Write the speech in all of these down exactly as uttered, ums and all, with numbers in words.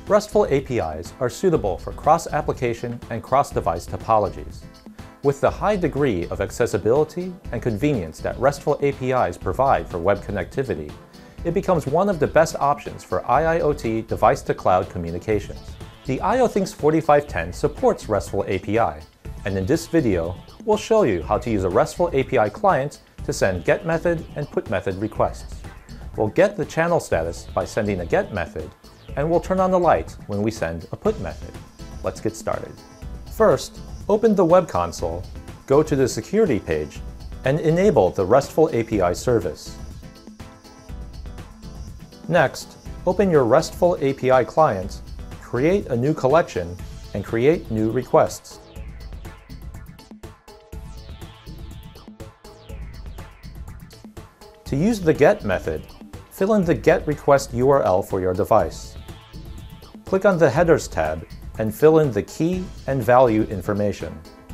RESTful A P Is are suitable for cross-application and cross-device topologies. With the high degree of accessibility and convenience that RESTful A P Is provide for web connectivity, it becomes one of the best options for I I o T device-to-cloud communications. The ioThinx forty-five ten supports RESTful A P I, and in this video, we'll show you how to use a RESTful A P I client to send GET method and PUT method requests. We'll get the channel status by sending a GET method, and we'll turn on the light when we send a PUT method. Let's get started. First, open the web console, go to the security page, and enable the RESTful A P I service. Next, open your RESTful A P I client, create a new collection, and create new requests. To use the GET method, fill in the GET request U R L for your device. Click on the Headers tab and fill in the key and value information.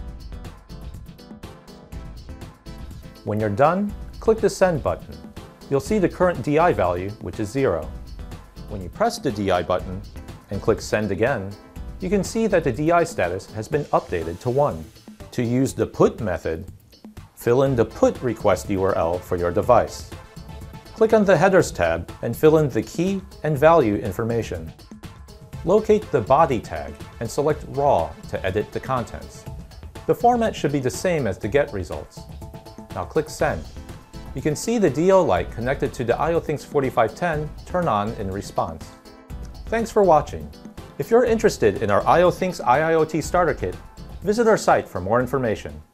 When you're done, click the Send button. You'll see the current D I value, which is zero. When you press the D I button and click Send again, you can see that the D I status has been updated to one. To use the PUT method, fill in the PUT request U R L for your device. Click on the Headers tab and fill in the key and value information. Locate the body tag and select RAW to edit the contents. The format should be the same as the GET results. Now click Send. You can see the D O light connected to the ioThinx forty-five ten turn on in response. Thanks for watching. If you're interested in our ioThinx I I o T Starter Kit, visit our site for more information.